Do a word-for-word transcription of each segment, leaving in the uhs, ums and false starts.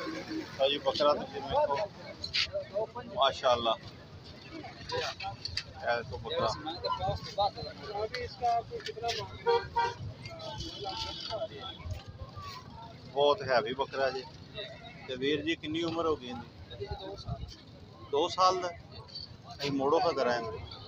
जी बकरा देखो माशाल्लाह तो बकरा बहुत हैवी बकरा जी। तो वीर जी कितनी उम्र हो गई इनकी? दो साल का मोड़ो का करा है।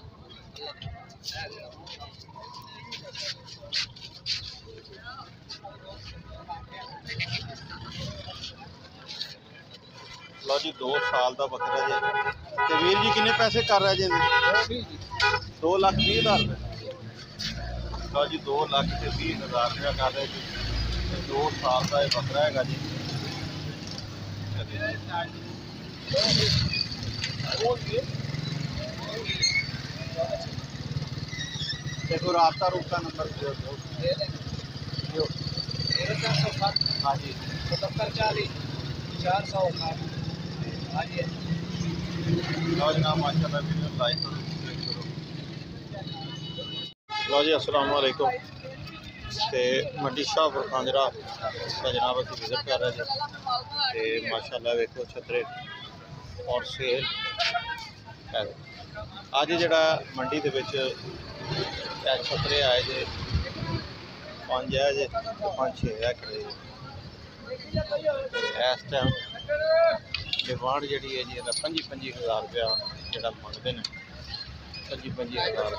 लो जी दो साल का बकरा जी। तो वीर जी कितने पैसे कर रहे जी? दो लाख भी हज़ार रुपये। लो जी दो लाख से भी हज़ार रुपया कर रहे जी। दो साल का यह बकरा है जी। देखो रास्ता रुकता नंबर हाँ जी सत्तर चालीस चार सौ हाँ जी लो जनाब माशाल्लाह वीडियो लाइक करो। लो जी अस्सलाम वालेकुम। ते मंडी शाहपुर खांजरा का जनाब असीं विजिट कर रहे थे। ते माशाल्लाह देखो छतरे और सेल अज जिहड़ा मंडी दे विच छतरे आए जे पांच है जे पांच छे है खड़े इस टाइम डिमांड जी है जी पंजी पंजी हज़ार रुपया जो मंगते हैं। पंजी पंजी हज़ार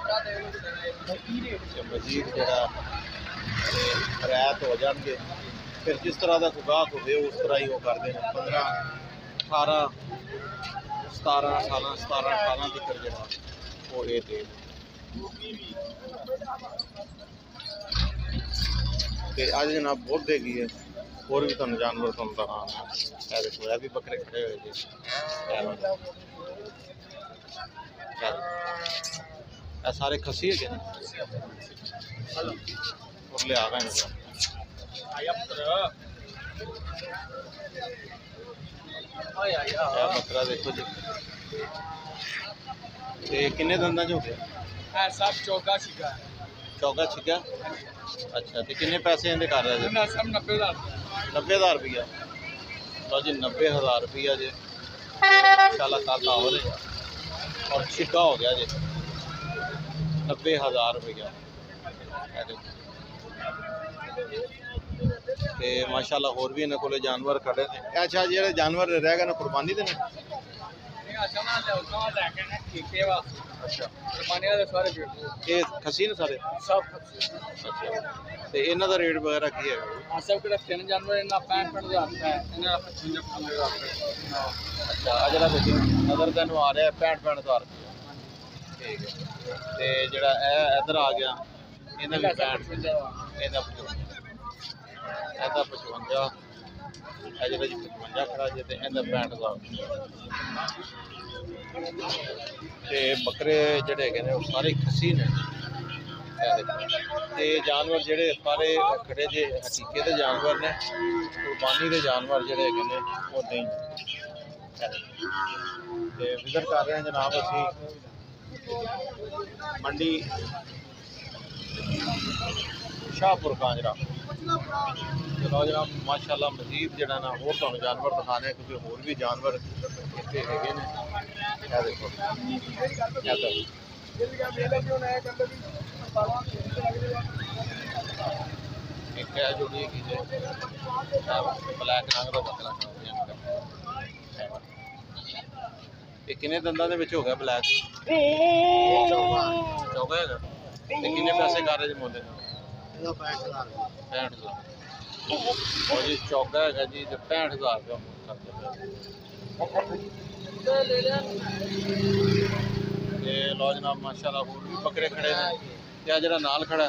मजीद जरा रियायत हो जाएंगे फिर जिस तरह का कोई गाहक हो उस तरह ही वो करते हैं। पंद्रह अठारह सतारह अठारह सतारह अठारह तक जो वो ये दे अज जनाब बहुत देगी है। और भी तुम जानवर तुम दिखा देखो यह भी बकरे खड़े हुए जी। सारे खसी है लिया गए बकरा देखो जी। किन्ने दंदा हो गया? सब चौका छिका चौका छिका। अच्छा तो किन्ने पैसे इन्हें कर रहे हैं? सब नब्बे हज़ार नब्बे हज़ार रुपया। लो जी नब्बे हज़ार रुपया जी इंशाल्लाह कल आवर है और छिका हो गया जी नब्बे हज़ार रुपया। ते माशाल्लाह होर भी इन्होंने को जानवर खड़े थे। अच्छा जो जानवर रह गए कुर्बानी देने ये खसी ने सारे सब। अच्छा तो इन्हों का रेट वगैरह की है? सब तीन जानवर पैंठ पैंठ हज़ार अच्छा जरा नजर तेन आ रहा है पैंठ पैंठ हज़ार ठीक है। तो जोड़ा इधर आ गया इन्हें भी पैंठ इन्हें पचवंजा जो जी पचवंजा खड़ा जी तो इन्हें पैंठ हज़ार। तो बकरे जोड़े है सारे खसी ने। ते जानवर जोड़े सारे खड़े जे हकीके के जानवर ने कुर्बानी के जानवर जोड़े है वो नहीं। तो विजिट कर रहे हैं जनाब असी मंडी शाहपुर कांजरा। चलो जनाब माशाल्लाह मजीद जरा ना होर तुहानू जानवर दिखाने क्योंकि होर भी जानवर इतने है देखो एक है जोड़ी की ब्लैक रंग का बकरा ये किन्ने दंदा दे विच हो गया ब्लैक चौका है। किन्ने पैसे कर रहे जी मुंडे पैंठ हज़ार और जी चौका है जी जो पैंठ हज़ार रुपया लो जनाब माशाल्लाह होर भी बकरे खड़े हैं। क्या जरा नाल खड़ा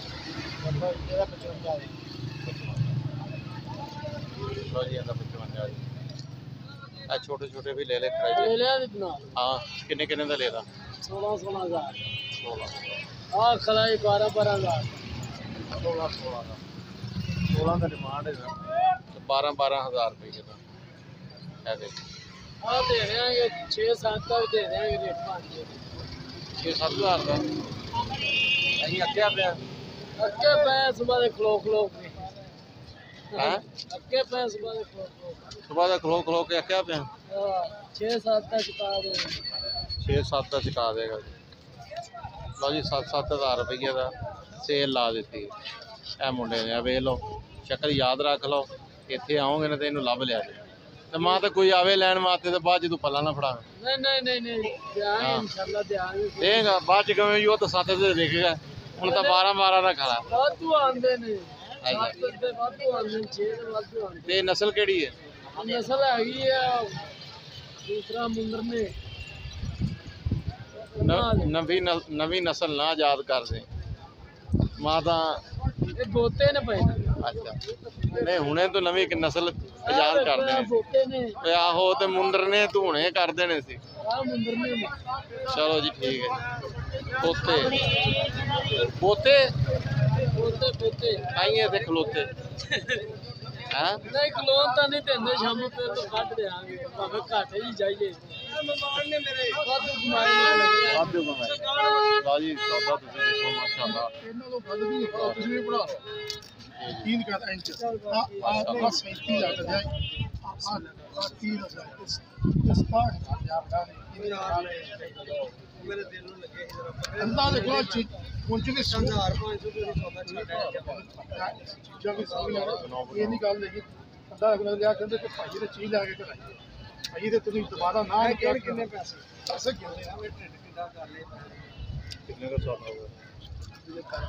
लो जी पचवंजा जी छोटे छोटे भी ले ले खड़े हाँ किन्ने किन्ने का लेदा? सोलह सोलह हज़ार सोलह हाँ खलाई बारह बारह हज़ार सोलह सोलह का सोलह का डिमांड है तो बारह बारह हज़ार रुपये का है देखो। हाँ दे रहे हैं ये छः सात का भी दे रहे हैं रेट पाँच छः सात हज़ार का अभी अगे पे अगे पे सुबह खलो खलो हैं अक्के पैसे वाले खो सुबह का खलो खलो के क्या पे छः सात तक चुका दे छे सत्त का चुका देगा लो जी सत्त सत्त हज़ार रुपये का सेल ला दी है मुंडे ने वेख लो शक्ल याद रख लो इतने आओगे ना तो इनू लभ लिया जाए तो मां तो कोई आवे लैन वास्ते तो बाद तू पला ना फड़ा नहीं नहीं नहीं नहीं देंगे इंशाल्लाह देंगे देगा बाद च कमें यो तो सत्त से देखेगा ਹੁਣ ਤਾਂ बारह बारह ਦਾ ਖੜਾ ਵਾਧੂ ਆਉਂਦੇ ਨੇ ਸੱਤ ਦੇ ਵਾਧੂ ਆਉਂਦੇ ਨੇ ਛੇ ਦੇ ਵਾਧੂ ਆਉਂਦੇ ਤੇ ਨਸਲ ਕਿਹੜੀ ਹੈ ਨੇ ਨਸਲ ਹੈਗੀ ਆ ਦੂਸਰਾ ਮੁੰਦਰ ਨੇ ਨਵੀਂ ਨਵੀਂ ਨਸਲ ਨਾ ਯਾਦ ਕਰਦੇ ਮਾਂ ਤਾਂ ਇਹ ਗੋਤੇ ਨੇ ਪਏ ਅੱਛਾ ਨਹੀਂ ਹੁਣੇ ਤੋਂ ਨਵੀਂ ਨਸਲ ਯਾਦ ਕਰਦੇ ਨੇ ਗੋਤੇ ਨੇ ਤੇ ਆਹੋ ਤੇ ਮੁੰਦਰ ਨੇ ਧੂਣੇ ਕਰਦੇ ਨੇ ਸੀ ਆ ਮੁੰਦਰ ਨੇ ਚਲੋ ਜੀ ਠੀਕ ਹੈ पोते पोते पोते पोते आइए थे खलोते हैं नहीं खलोन तो नहीं देंगे शाम पे तो काट देंगे भावे घाटे ही जाइए वाधू कमाई वाधू कमाई बाजी सौदा तुझे देखो माशाल्लाह इन्हों को बद भी कुछ भी बना तीन का इंच आ बस पैंतीस आ जाए आ तीन हजार इस स्टार्ट यार मेरे दिल में लगे अंदाज देखो कुछ भी हजार पाँच सौ जब ये नहीं गल देखी अंदाज रखना लिया कहते कि भाई ने चीज लाके कराई भाई ते तुम दोबारा ना क्या कितने पैसे पैसे कितने हैं ट्रेड कितना कर ले कितने का सौदा हुआ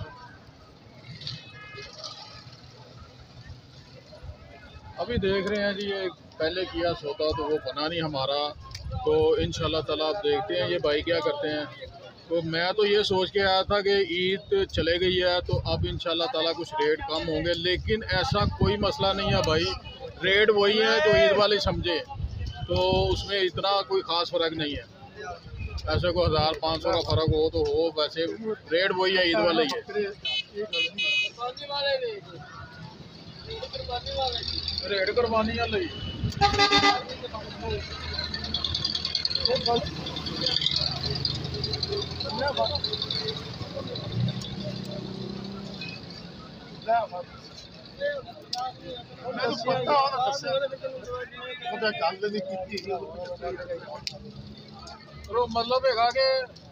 अभी देख रहे हैं जी ये पहले किया सौदा तो वो बना नहीं हमारा तो इंशाल्लाह ताला आप देखते हैं ये भाई क्या करते हैं तो मैं तो ये सोच के आया था कि ईद चले गई है तो अब इंशाल्लाह ताला कुछ रेट कम होंगे लेकिन ऐसा कोई मसला नहीं है भाई रेट वही है जो ईद वाले समझे तो उसमें इतना कोई ख़ास फ़र्क नहीं है ऐसे को हज़ार पाँच सौ का फ़र्क हो तो हो वैसे रेट वही है ईद वाले ही है रेट कुर्बानी वाले मतलब है कि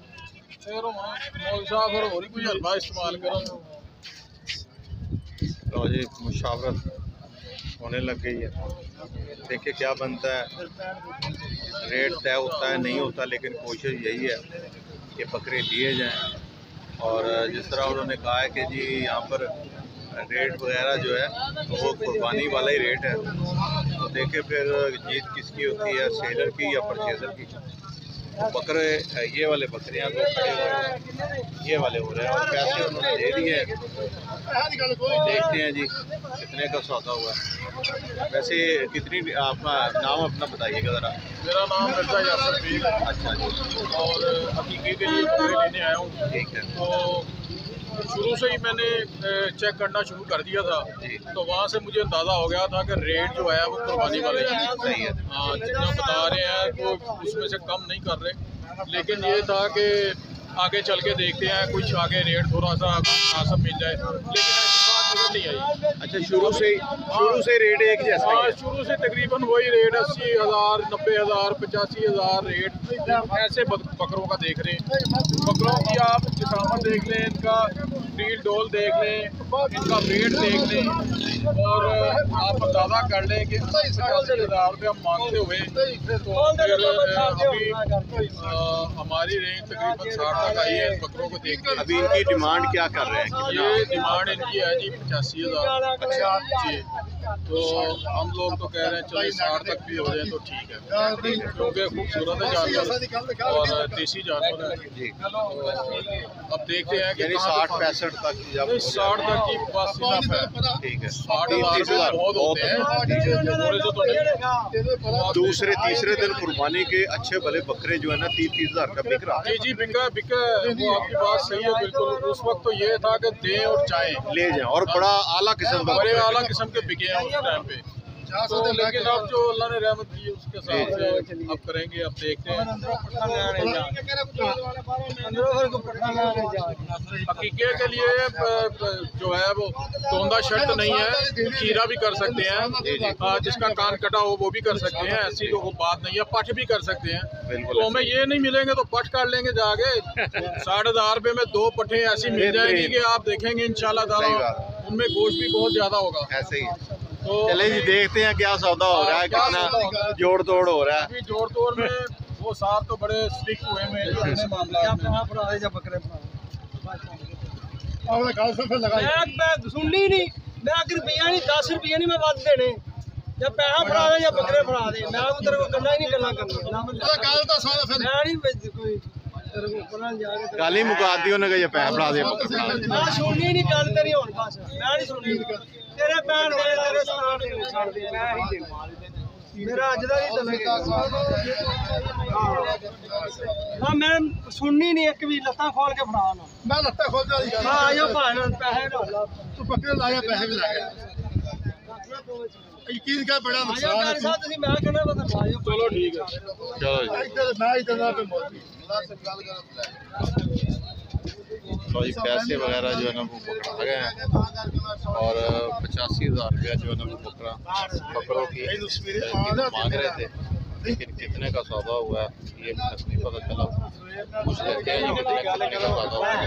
मौल साहब और होरी कोई हलवा इस्तेमाल करो लो जी मुशावरत होने लग गई है देखिए क्या बनता है रेट तय होता है नहीं होता लेकिन कोशिश यही है कि बकरे लिए जाएं और जिस तरह उन्होंने कहा है कि जी यहाँ पर रेट वगैरह जो है तो वो कुर्बानी वाला ही रेट है तो देखिए फिर जीत किसकी होती है सेलर की या परचेजर की तो बकरे ये वाले बकरियाँ तो खड़े हुए हैं ये वाले हो रहे हैं और पैसे उन्होंने दे दिए हैं देखते हैं जी कितने का सौदा हुआ है वैसे कितनी आपका नाम अपना बताइएगा ज़रा मेरा नाम मिर्जा यासर पीर है अच्छा जी और हकीकी के लिए कपड़े लेने आया हूँ ठीक है तो शुरू से ही मैंने चेक करना शुरू कर दिया था जी तो वहाँ से मुझे अंदाज़ा हो गया था कि रेट जो है वो कुर्बानी वाले सही है हाँ जितना बता रहे हैं वो उसमें से कम नहीं कर रहे लेकिन ये था कि आगे चल के देखते हैं कुछ आगे रेट थोड़ा सा मुनासिब मिल जाए लेकिन ऐसी बात नजर नहीं आई अच्छा शुरू से शुरू से रेट एक जैसा ही हाँ है शुरू से तकरीबन वही रेट अस्सी हज़ार नब्बे हज़ार पचासी हज़ार रेट ऐसे बक- बकरों का देख रहे हैं बकरों की आप जिसामत देख लें इनका ब्रीड डोल देख लें इनका वेट देख लें और आप अंदाज़ा कर लें कि पचासी हज़ार रुपये हम मांगते हुए तो फिर अभी अ, हमारी रेंज तकरीबन साठ तक आई है इन बकरों को देख के अभी इनकी डिमांड क्या कर रहे हैं ये डिमांड इनकी है जी पचासी हज़ार अच्छा जी तो हम लोग तो कह रहे हैं चलिए साठ तक भी हो जाए तो ठीक है क्योंकि खूबसूरत है जानवर और देसी जानवर है जी अब देखते हैं कि यानी कहाँ साठ तक- पैंसठ तक की जब नहीं, साठ तक की बस इनफ है ठीक है साठ तीस हज़ार तीस हजार बहुत होते हैं थोड़े से तो नहीं। दूसरे तीसरे दिन कुर्बानी के अच्छे भले बकरे जो है ना तीस तीस हजार का बिक रहा जी जी बिका बिका वो आपकी बात सही है बिल्कुल उस वक्त तो ये था कि दें और चाहें ले जाए और बड़ा आला किस्म का बड़े बकरा आला किस्म के बिके हैं उस टाइम पे पचास तो होते मैं लेकिन अब जो अल्लाह ने रहमत की उसके साथ से अब करेंगे, अब देखते हैं। हकीके के लिए ब- ब- जो है वो तोंदा शर्त नहीं है, चीरा भी कर सकते हैं, हाँ, जिसका कान कटा हो वो भी कर सकते हैं, ऐसी तो वो बात नहीं है। पठ भी कर सकते हैं। बिल्कुल तो हमें ये नहीं मिलेंगे तो पठ कर लेंगे जाके। साठ हजार रुपये में दो पट्ठे ऐसी मिल जाएंगी कि आप देखेंगे इंशाल्लाह ताला सही बात। उनमें गोश्त भी बहुत ज्यादा होगा। ऐसे ही तो चले जी, देखते हैं क्या सौदा हो रहा है, क्या कितना सौदा होगा? जोड़ तोड़ हो रहा है। अभी जोड़ तोड़ में वो साहब तो बड़े स्ट्रिक्ट हुए हैं अपने मामला में। आपने गाल से फिर लगाई मैं मैं सुननी नहीं, मैं अगर रुपया नहीं दस रुपये नहीं मैं वध देने, या पैसा फड़ा दे या बकरे फड़ा दे, मैं तेरे को गल्ला ही नहीं गल्ला करनी। ਉਹਦਾ ਗੱਲ ਤਾਂ ਸੁਣ ਫਿਰ मैं नहीं बेचती कोई तेरे को पता जाके गल ही मुका दी उन्हें कि ये पैसे फड़ा दे। मैं सुननी नहीं गल तेरी हुन बस, मैं नहीं सुननी। तेरे भैन दे तेरे सतान दे छड़ दे, मैं ही दे मेरा अज दा नहीं चलेगा। हां मैं सुननी नहीं, एक भी लत्ता खोल के फड़ा ना। ਮੈਂ ਲੱਤਾਂ ਖੋਲ ਜਾ हां आयो भाण पैसे ढोला ਤੂੰ ਬੱਕਰੇ ਲਾਇਆ ਪੈਸੇ ਵੀ ਲਾਇਆ ਯਕੀਨ ਕਰ ਬੜਾ आयो ਨੁਕਸਾਨ कर ਹੈ साथ ਤੁਸੀਂ मैं कहना बता आयो। चलो ठीक है। चलो जी, ਇੱਧਰ ਮੈਂ ਇੱਧਰ ਨਾ ਪੇ ਮੋਦੀ लो जी, पैसे वगैरह जो है ना वो पकड़ा गए हैं और पचासी हजार रुपया जो है ना वो बकरा बकरों की मांग रहे थे, लेकिन कितने का सौदा हुआ है ये नहीं पता चला। कुछ लेते हैं जी, कितने कितने का सौदा हुआ है।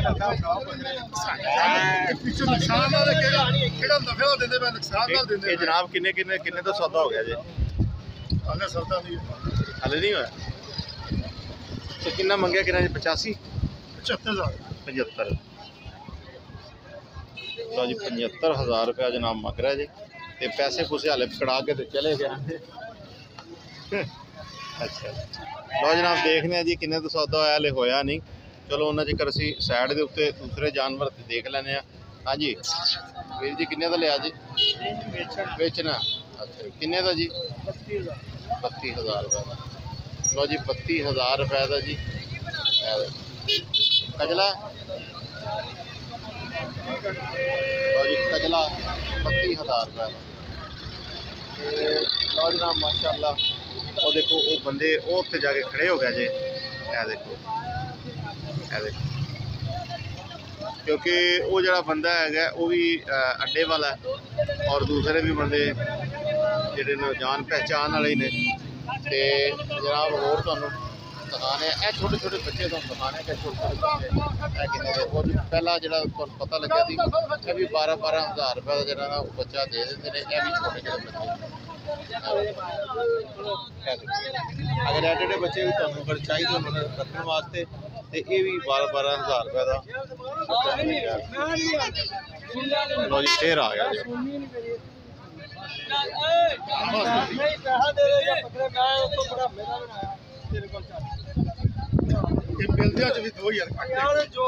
ਪਿੱਛੇ ਨੁਕਸਾਨ ਨਾਲ ਕਿਹੜਾ ਕਿਹੜਾ ਨਫਾ ਦਿੰਦੇ ਮੈਂ ਨੁਕਸਾਨ ਨਾਲ ਦਿੰਦੇ ये जनाब किन्ने किन्ने किन्ने का सौदा हो गया जी? ਅਗਰ ਸਰਦਾ ਨਹੀਂ हाले नहीं हुआ तो किन्ना मंगया, किन्ना जी? पचासी पचहत्तर हजार पचहत्तर लो जी, पचहत्तर हज़ार रुपया जनाब मंग रहा जी, ते पैसे पूसे हाले पकड़ा के ते चले गए। अच्छा लो जनाब, देखने जी किन्ने तो सौदा होया, हाले होया नहीं। चलो उन्हें जेकर असी साइड के उत्ते दूसरे जानवर देख लेने। हाँ जी वीर जी, किन्ने का लिया जी? बेचना। अच्छा किन्ने का जी? बत्ती हज़ार रुपये का। लो जी, बत्ती हज़ार रुपये का जी। कजला लो जी, कजला बत्ती हज़ार रुपये का। लो जनाब माशाअल्लाह, वो देखो वो बंदे वो उत्थे जाके खड़े हो गए जे। ए देखो ए देखो, क्योंकि वो जड़ा बंदा है वो भी अड्डे वाला है और दूसरे भी बंदे जिहड़े ने जान पहचान वाले ने। ते जनाब होर तुहानूं दिखाने ए छोटे छोटे बच्चे तुहानूं दिखाने कि छोटे छोटे बच्चे ए किन्ने दे। और पहला जिहड़ा तुहानूं पता लग्या सी ये भी बारह बारह हज़ार रुपये का जिहड़ा ना वो बच्चा दे दिंदे ने। ये भी छोटे छोटे बच्चे अगर एडे एडे बच्चे भी तुहानूं अगर चाहिए उन्होंने रखने वास्ते तो ये भी बारह बारह हज़ार रुपये का लो जी फिर आ गया जी। नहीं पैसा दे रहे या बकरे मैं उसको बड़ा मेरा बनाया तेरे को चल ਇਹ ਮਿਲਦਿਆਂ ਚ ਵੀ ਦੋ ਹਜ਼ਾਰ ਘੱਟ यार जो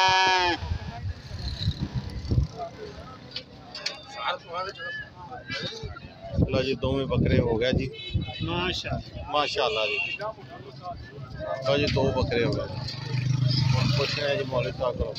ਸਾਰ ਤੁਹਾਡੇ ਚ लो जी, दोवें बकरे हो गया जी ਮਾਸ਼ਾਅੱਲਾ माशाअल्लाह जी। लो जी, दो बकरे हो गए। कुछ नहीं जी, मौलवी साहब करो।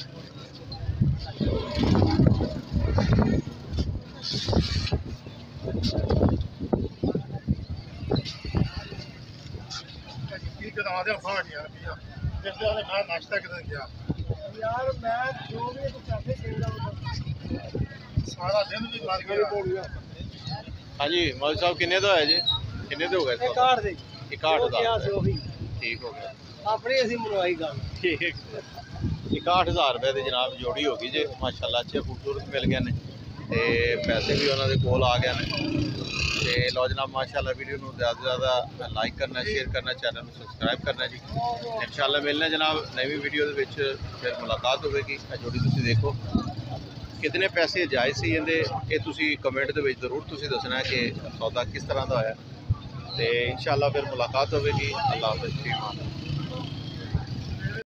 ਕੀ ਕਰਾਂ ਦੇ ਫਾੜ ਯਾਰ ਪੀਆ ਜਿੱਦਾਂ ਮੈਂ ਨਾਸ਼ਤਾ ਕਰਨ ਗਿਆ यार मैं जो भी तो पैसे दे रहा हूं ਸਾਰਾ ਦਿਨ ਵੀ ਮਰ ਗਿਆ हाँ जी मौलवी साहब, किन्ने तो है जी? किन्ने तो हो गए? एक काट दे इकाठ हज़ार से वही ठीक हो गया। अपनी ऐसी मनवाई गल ठीक इकाठ हज़ार रुपये की जनाब जोड़ी होगी जी माशाल्लाह। अच्छे खूबसूरत मिल गए हैं ते पैसे भी उन्होंने कोल आ गए हैं। ते लो जनाब माशाल्लाह, वीडियो को ज़्यादा से ज़्यादा लाइक करना, शेयर करना, चैनल में सबसक्राइब करना जी। इंशाल्लाह मिलना जनाब नवी वीडियो के विच, फिर मुलाकात होगी। जोड़ी तुसीं देखो कितने पैसे जायज़ सी इहदे, ये तुसीं कमेंट दे विच जरूर तुसीं दसना है कि सौदा किस तरह का होया। ते इंशाल्लाह फिर मुलाकात होगी। अल्लाह हाफ़िज़।